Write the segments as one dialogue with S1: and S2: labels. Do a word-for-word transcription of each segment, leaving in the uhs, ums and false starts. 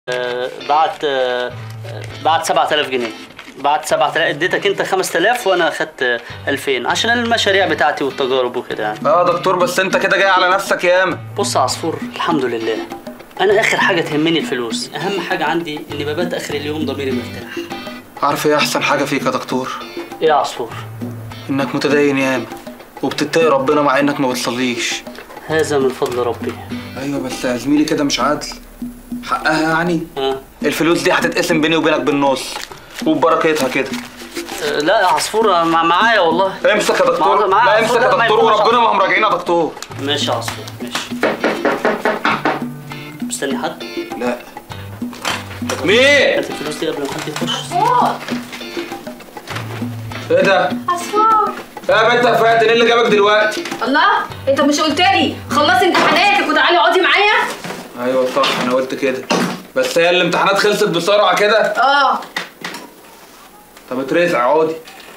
S1: بعت بعت سبعة آلاف جنيه. بعت سبعة آلاف، اديتك انت خمسة آلاف وانا اخدت ألفين عشان المشاريع بتاعتي والتجارب وكده يعني.
S2: اه دكتور، بس انت كده جاي على نفسك ياما.
S1: بص يا عصفور، الحمد لله انا اخر حاجه تهمني الفلوس. اهم حاجه عندي اني ببات اخر اليوم ضميري مرتاح.
S2: عارف ايه احسن حاجه فيك يا دكتور؟
S1: ايه يا عصفور؟
S2: انك متدين ياما وبتتقي ربنا مع انك ما بتصليش.
S1: هذا من فضل ربي.
S2: ايوه بس يا زميلي كده مش عادل. حقها يعني.
S1: اه
S2: الفلوس دي هتتقسم بيني وبينك بالنص وببركتها كده.
S1: أه لا يا عصفور، مع معايا والله.
S2: امسك يا دكتور.
S1: مع...
S2: لا امسك يا دكتور وربنا ما هم راجعين يا دكتور.
S1: ماشي يا عصفور ماشي. مستني حد؟
S2: لا. مين؟
S1: هات الفلوس دي قبل ما حد يخش.
S3: عصفور.
S2: ايه ده؟
S3: عصفور.
S2: يا بنت يا فاتن، ايه اللي جابك دلوقتي؟
S3: الله، انت مش قلت لي خلصي امتحاناتك وتعالي اقعدي معايا؟
S2: ايوه صح، انا قلت كده، بس هي الامتحانات خلصت بسرعه كده؟
S3: اه.
S2: طب اترزع اقعدي.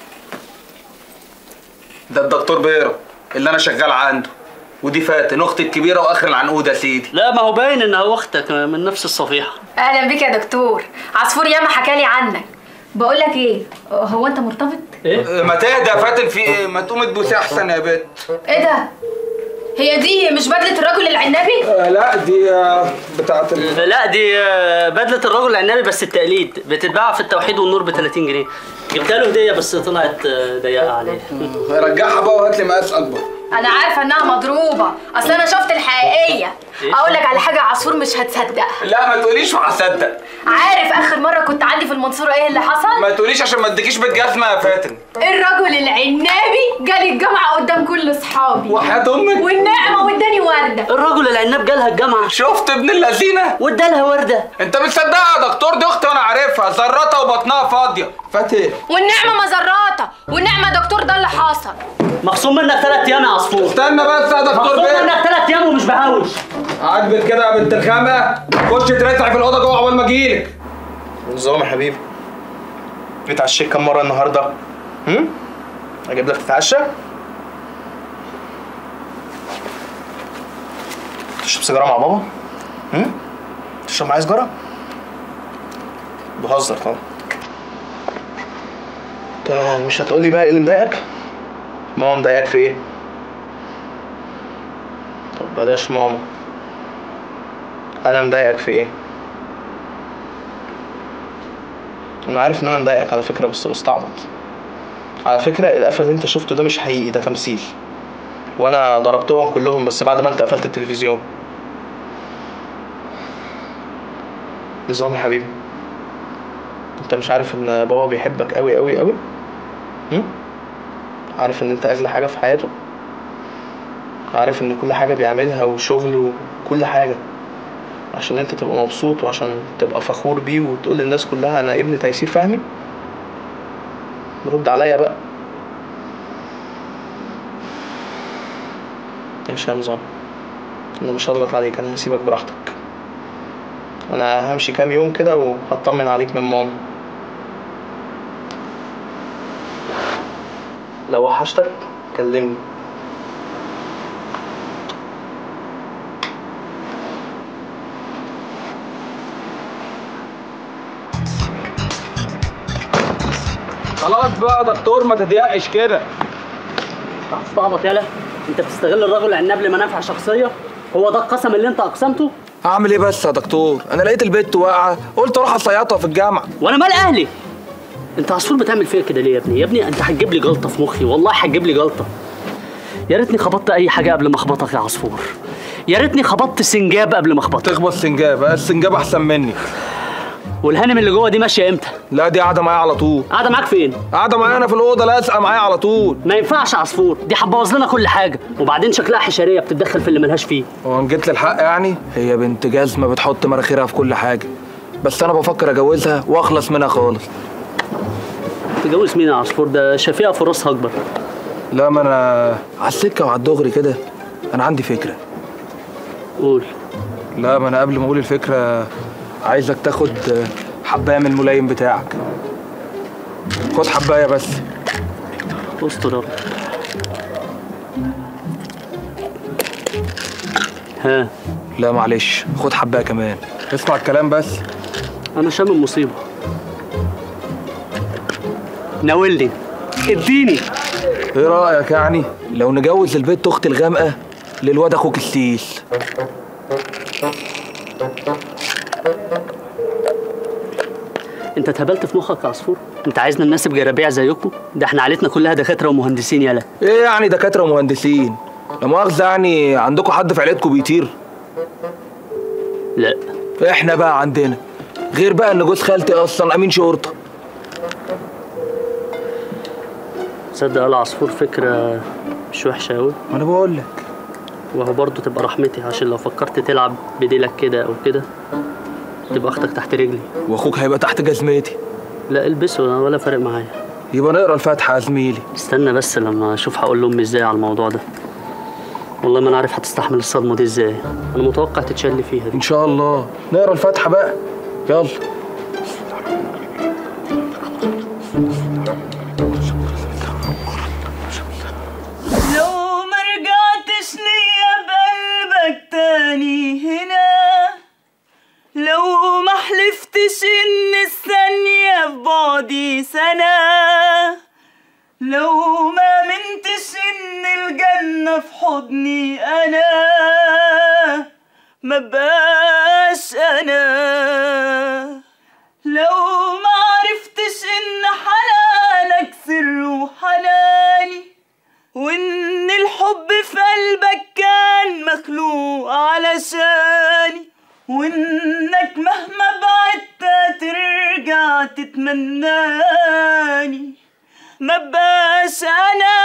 S2: ده الدكتور بيرة اللي انا شغال عنده، ودي فاتن اختي الكبيره واخر العنقود يا سيدي.
S1: لا ما هو باين ان هو اختك من نفس الصفيحه.
S3: اهلا بيك يا دكتور. عصفور ياما حكالي عنك. بقول لك ايه، هو انت مرتبط؟
S1: ايه؟
S2: ما تهدى يا فاتن، في ايه؟ ما تقومي تبوسي احسن يا بنت.
S3: ايه ده؟ هي دي مش بدله الرجل العنبي؟
S2: آه لا دي آه بتاعت ال...
S1: لا دي آه بدله الرجل العنبي بس التقليد، بتتباع في التوحيد والنور ب ثلاثين جنيه. جبتها له هديه بس طلعت آه ضيقه عليه.
S2: رجعها بقى وهات لي مقاس اكبر.
S3: انا عارفه انها مضروبه، اصل انا شفت الحقيقيه. اقول لك على حاجه يا عصفور مش هتصدقها.
S2: لا ما تقوليش وهصدق.
S3: عارف اخر مره كنت عندي في المنصوره ايه اللي حصل؟
S2: ما تقوليش عشان ما اديكيش بالجزمه يا فاتن.
S3: الرجل العنابي جالي الجامعه قدام كل اصحابي
S2: وحياة امك
S3: والنعمه واداني ورده.
S1: الرجل العناب جالها الجامعه.
S2: شفت ابن اللذينه؟
S1: وادالها ورده.
S2: انت مصدقها يا دكتور؟ دي اختي وانا عارفها، ذرتها وبطنها فاضيه. فاتن
S3: والنعمه مزراته، والنعمه يا دكتور ده اللي حصل.
S1: مخصوم منك ثلاث ايام يا عصفور.
S2: استنى بس يا دكتور
S1: مخصوم
S2: بيه.
S1: منك ثلاث ايام ومش بهوش.
S2: عاجبك كده يا بنت الخامه؟ خش ترتعي في الاوضه جوه عقبال ما اجيلك.
S4: نظام يا حبيبي. اتعشيت كام مره النهارده؟ هم؟ اجيب لك تتعشى؟ تشرب سيجاره مع بابا؟ هم؟ تشرب معايا سيجاره؟ بهزر طبعا. انت مش هتقولي بقى ايه اللي مضايقك؟ ماما مضايقك في ايه؟ طب بلاش ماما. انا مضايقك في ايه؟ انا عارف ان انا مضايقك على فكره، بس بستعبط. على فكره القفل اللي انت شفته ده مش حقيقي، ده تمثيل. وانا ضربتهم كلهم بس بعد ما انت قفلت التلفزيون. نظام يا حبيبي، انت مش عارف ان بابا بيحبك قوي قوي قوي؟ هم؟ عارف ان انت اغلى حاجه في حياته؟ عارف ان كل حاجه بيعملها وشغله وكل حاجه عشان انت تبقى مبسوط وعشان تبقى فخور بيه وتقول للناس كلها انا ابن تيسير فهمي؟ رد عليا بقى. ماشي يا نظام، انا مش هضغط عليك، انا هسيبك براحتك. انا همشي كام يوم كده وهطمن عليك من ماما. لو وحشتك كلمني.
S2: خلاص بقى يا دكتور ما تضيقش كده.
S1: استعبط يالا، انت بتستغل الرجل العناب لمنافع شخصيه؟ هو ده القسم اللي انت اقسمته؟
S2: اعمل ايه بس يا دكتور؟ انا لقيت البت واقعه قلت اروح اصيطها في الجامعه.
S1: وانا مال اهلي؟ انت عصفور بتعمل فيا كده ليه يا ابني؟ يا ابني انت هتجيب لي جلطه في مخي، والله هتجيب لي جلطه. يا ريتني خبطت اي حاجه قبل ما اخبطك يا عصفور. يا ريتني خبطت سنجاب قبل ما اخبطك.
S2: تخبط سنجاب؟ السنجاب احسن مني.
S1: والهانم اللي جوه دي ماشيه امتى؟
S2: لا دي قاعده معايا على طول.
S1: قاعده معاك فين؟
S2: قاعده معايا انا في الاوضه، لازقه معايا على طول.
S1: ما ينفعش يا عصفور، دي هتبوظ لنا كل حاجه، وبعدين شكلها حشريه بتتدخل في اللي ملهاش فيه.
S2: هو ان جيت للحق يعني هي بنت جزمه بتحط مناخيرها في كل حاجه، بس انا بفكر اجوزها واخلص منها خالص.
S1: تجوز مين يا عصفور؟ ده شفيقه في راسها اكبر.
S2: لا ما انا على السكه وعلى الدغري كده، انا عندي فكره.
S1: قول.
S2: لا ما انا قبل ما اقول الفكره عايزك تاخد حبايه من الملايم بتاعك. خد حبايه بس.
S1: استر يا رب. ها؟
S2: لا معلش، خد حبايه كمان. اسمع الكلام بس.
S1: انا شامم مصيبه. ناولني، اديني.
S2: ايه رايك يعني لو نجوز البنت اختي الغامقه للواد اخوك السيس؟
S1: انت اتهبلت في مخك يا عصفور؟ انت عايزنا نناسب جرابيع زيكم؟ ده احنا عيلتنا كلها دكاتره ومهندسين. يالا
S2: ايه يعني دكاتره ومهندسين؟ لا مؤاخذه، يعني عندكم حد في عيلتكم بيطير؟
S1: لا.
S2: احنا بقى عندنا، غير بقى ان جوز خالتي اصلا امين شرطه.
S1: تصدق يا عصفور فكره مش وحشه قوي.
S2: ما انا بقول لك.
S1: وهو برضه تبقى رحمتي، عشان لو فكرت تلعب بديلك كده او كده تبقى اختك تحت رجلي.
S2: واخوك هيبقى تحت جزمتي.
S1: لا البسه ولا فارق معايا.
S2: يبقى نقرا الفاتحه يا زميلي.
S1: استنى بس لما اشوف هقول لامي ازاي على الموضوع ده. والله ما انا عارف هتستحمل الصدمه دي ازاي. انا متوقع تتشل فيها دي.
S2: ان شاء الله. نقرا الفاتحه بقى، يلا.
S5: لو ما رجعتش ليا بقلبك تاني هنا، لو ما حلفتش ان الثانية في بعدي سنة، لو ما منتش ان الجنة في حضني انا، ما بقاش انا، لو ما عرفتش ان حنانك سر وحناني، وان الحب في قلبك كان مخلوق علشاني، وانك مهما بعدت ترجع تتمناني، ما بقاش انا.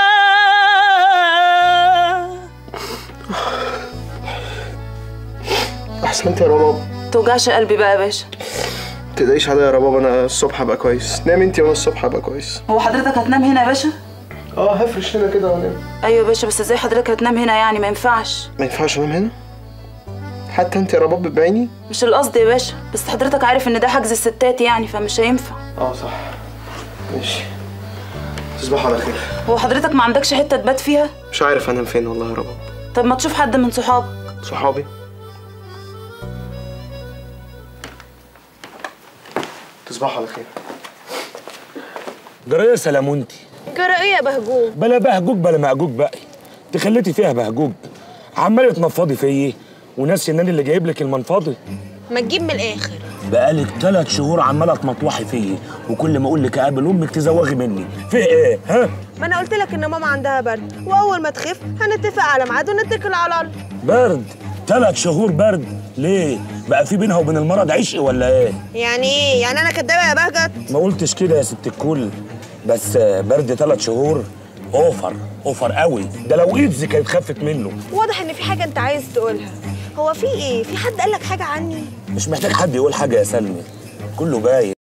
S4: احسنت يا رباب.
S3: توجعش قلبي بقى يا باشا.
S4: متقلقيش عليا يا رباب، انا الصبح هبقى كويس. نام انتي وانا الصبح هبقى كويس.
S3: هو حضرتك هتنام هنا يا باشا؟
S4: اه هفرش هنا كده وانام.
S3: ايوه يا باشا، بس ازاي حضرتك هتنام هنا يعني؟ ما ينفعش.
S4: ما ينفعش انام هنا؟ حتى انت يا رباب بعيني؟
S3: مش القصد يا باشا، بس حضرتك عارف ان ده حجز الستات يعني، فمش هينفع.
S4: اه صح. ماشي. تصبحوا على خير.
S3: هو حضرتك ما عندكش حته تبات فيها؟
S4: مش عارف انام فين والله يا رباب.
S3: طب ما تشوف حد من صحابك.
S4: صحابي؟ تصبحوا على خير.
S6: جرى ايه يا سلامونتي؟
S7: جرى ايه يا بهجوج؟
S6: بلا بهجوج بلا مهجوج بقى. انت خليتي فيها بهجوج، عماله تنفضي فيا وناسي ان انا اللي جايب لك المنفضي.
S7: ما تجيب من الاخر.
S6: بقالك ثلاث شهور عماله تمطوحي فيا، وكل ما اقول لك اقابل امك تزوغي مني. في ايه؟ ها؟
S7: ما انا قلت لك ان ماما عندها برد، واول ما تخف هنتفق على ميعاد ونتكل على الله.
S6: برد؟ ثلاث شهور برد؟ ليه؟ بقى في بينها وبين المرض عشق ولا ايه؟
S7: يعني ايه؟ يعني انا كدابه يا بهجت؟
S6: ما قلتش كده يا ست الكل، بس برد ثلاث شهور اوفر اوفر قوي. ده لو ايدزي كانت خفت منه.
S7: واضح ان في حاجه انت عايز تقولها. هو في ايه؟ في حد قال لك حاجه عني؟
S6: مش محتاج حد يقول حاجه يا سلمي، كله باين.